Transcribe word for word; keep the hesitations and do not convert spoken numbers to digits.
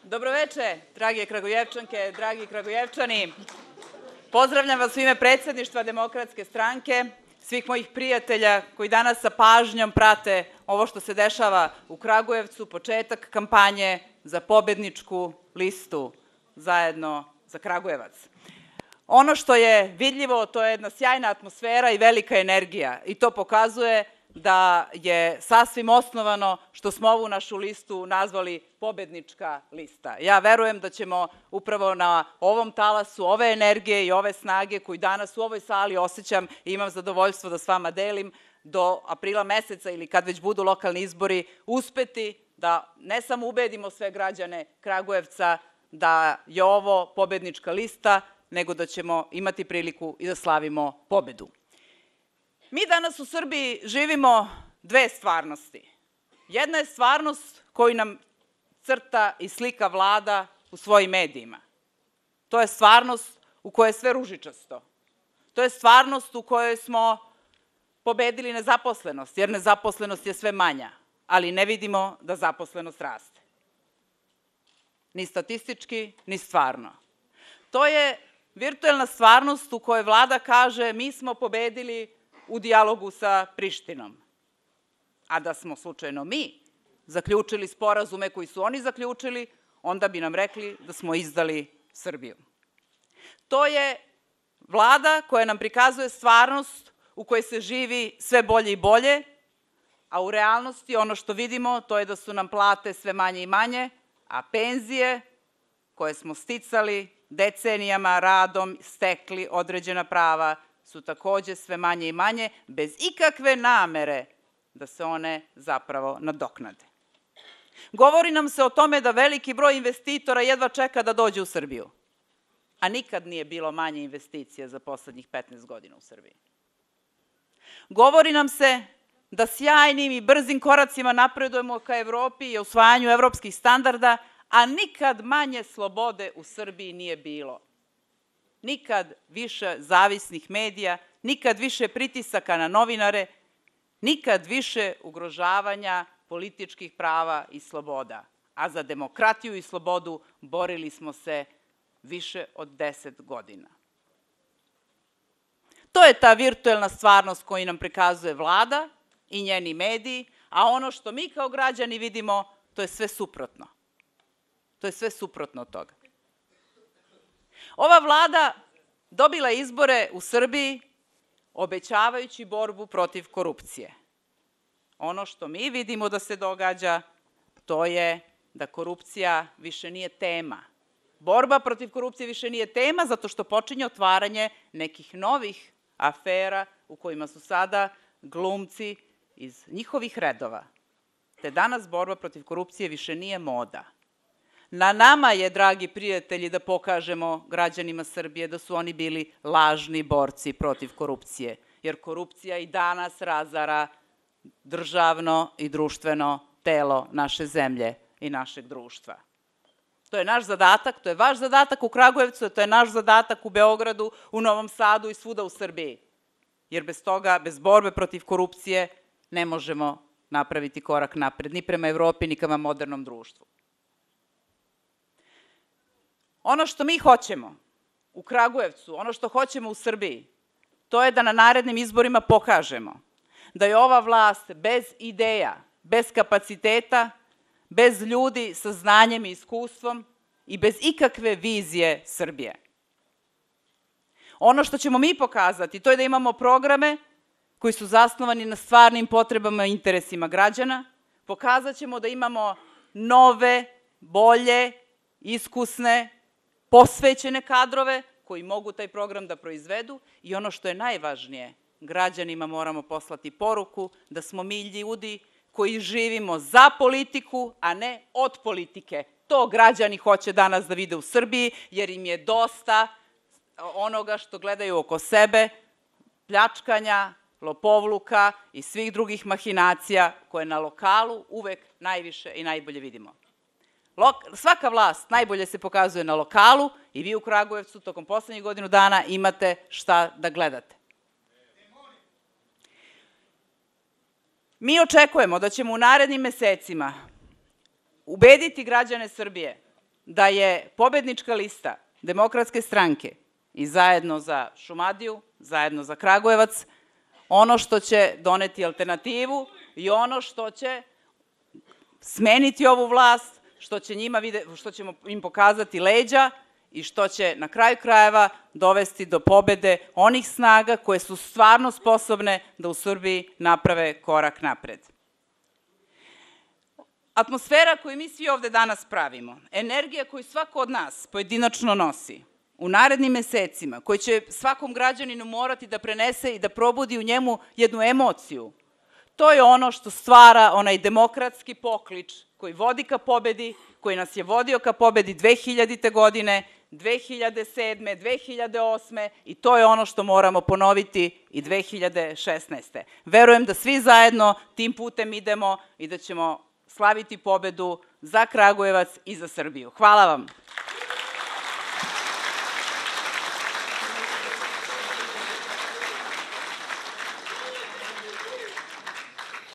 Dobroveče, drage Kragujevčanke, dragi Kragujevčani. Pozdravljam vas u ime predsjedništva Demokratske stranke, svih mojih prijatelja koji danas sa pažnjom prate ovo što se dešava u Kragujevcu, početak kampanje za pobedničku listu Zajedno za Kragujevac. Ono što je vidljivo, to je jedna sjajna atmosfera i velika energija i to pokazuje da je sasvim osnovano što smo ovu našu listu nazvali pobednička lista. Ja verujem da ćemo upravo na ovom talasu ove energije i ove snage koju danas u ovoj sali osjećam i imam zadovoljstvo da s vama delim do aprila meseca ili kad već budu lokalni izbori uspeti da ne samo ubedimo sve građane Kragujevca da je ovo pobednička lista, nego da ćemo imati priliku i da slavimo pobedu. Mi danas u Srbiji živimo dve stvarnosti. Jedna je stvarnost koju nam crta i slika Vlada u svojim medijima. To je stvarnost u kojoj je sve ružičasto. To je stvarnost u kojoj smo pobedili nezaposlenost, jer nezaposlenost je sve manja, ali ne vidimo da zaposlenost raste. Ni statistički, ni stvarno. To je virtuelna stvarnost u kojoj Vlada kaže mi smo pobedili u dijalogu sa Prištinom. A da smo slučajno mi zaključili sporazume koji su oni zaključili, onda bi nam rekli da smo izdali Srbiju. To je Vlada koja nam prikazuje stvarnost u kojoj se živi sve bolje i bolje, a u realnosti ono što vidimo to je da su nam plate sve manje i manje, a penzije koje smo sticali decenijama radom, stekli određena prava, su takođe sve manje i manje, bez ikakve namere da se one zapravo nadoknade. Govori nam se o tome da veliki broj investitora jedva čeka da dođe u Srbiju, a nikad nije bilo manje investicija za poslednjih petnaest godina u Srbiji. Govori nam se da sjajnim i brzim koracima napredujemo ka Evropi i usvajanju evropskih standarda, a nikad manje slobode u Srbiji nije bilo. Nikad više zavisnih medija, nikad više pritisaka na novinare, nikad više ugrožavanja političkih prava i sloboda. A za demokratiju i slobodu borili smo se više od deset godina. To je ta virtuelna stvarnost koju nam prikazuje Vlada i njeni mediji, a ono što mi kao građani vidimo, to je sve suprotno. To je sve suprotno od toga. Ova Vlada dobila izbore u Srbiji obećavajući borbu protiv korupcije. Ono što mi vidimo da se događa, to je da korupcija više nije tema. Borba protiv korupcije više nije tema zato što počinje otvaranje nekih novih afera u kojima su sada glumci iz njihovih redova. Te danas borba protiv korupcije više nije moda. Na nama je, dragi prijatelji, da pokažemo građanima Srbije da su oni bili lažni borci protiv korupcije, jer korupcija i danas razara državno i društveno telo naše zemlje i našeg društva. To je naš zadatak, to je vaš zadatak u Kragujevcu, to je naš zadatak u Beogradu, u Novom Sadu i svuda u Srbiji, jer bez toga, bez borbe protiv korupcije, ne možemo napraviti korak napred, ni prema Evropi, ni prema modernom društvu. Ono što mi hoćemo u Kragujevcu, ono što hoćemo u Srbiji, to je da na narednim izborima pokažemo da je ova vlast bez ideja, bez kapaciteta, bez ljudi sa znanjem i iskustvom i bez ikakve vizije Srbije. Ono što ćemo mi pokazati, to je da imamo programe koji su zasnovani na stvarnim potrebama i interesima građana, pokazat ćemo da imamo nove, bolje, iskusne, posvećene kadrove koji mogu taj program da proizvedu i ono što je najvažnije, građanima moramo poslati poruku da smo mi ljudi koji živimo za politiku, a ne od politike. To građani hoće danas da vide u Srbiji, jer im je dosta onoga što gledaju oko sebe, pljačkanja, lopovluka i svih drugih mahinacija koje na lokalu uvek najviše i najbolje vidimo. Svaka vlast najbolje se pokazuje na lokalu i vi u Kragujevcu tokom poslednjih godinu dana imate šta da gledate. Mi očekujemo da ćemo u narednim mesecima ubediti građane Srbije da je pobednička lista Demokratske stranke i Zajedno za Šumadiju, Zajedno za Kragujevac, ono što će doneti alternativu i ono što će smeniti ovu vlast, što, će njima vide, što ćemo im pokazati leđa i što će na kraju krajeva dovesti do pobede onih snaga koje su stvarno sposobne da u Srbiji naprave korak napred. Atmosfera koju mi svi ovde danas pravimo, energija koju svako od nas pojedinačno nosi, u narednim mesecima, koji će svakom građaninu morati da prenese i da probudi u njemu jednu emociju, to je ono što stvara onaj demokratski poklič koji vodi ka pobedi, koji nas je vodio ka pobedi dve hiljadite. godine, dve hiljade sedme. dve hiljade osme. i to je ono što moramo ponoviti i dve hiljade šesnaeste. Verujem da svi zajedno tim putem idemo i da ćemo slaviti pobedu za Kragujevac i za Srbiju. Hvala vam.